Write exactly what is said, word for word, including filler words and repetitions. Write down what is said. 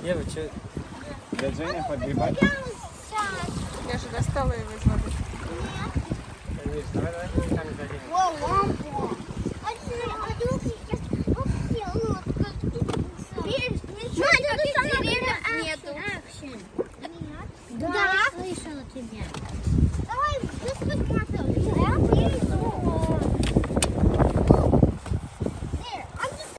Ева, что? Дядя Женя подгребать? Я же достала его из воды. Нет. Давай, давай, там заденем. О, лампа. А вдруг сейчас вообще лодка тут. Видишь, ничего нету. Нету. Да, я слышала тебя.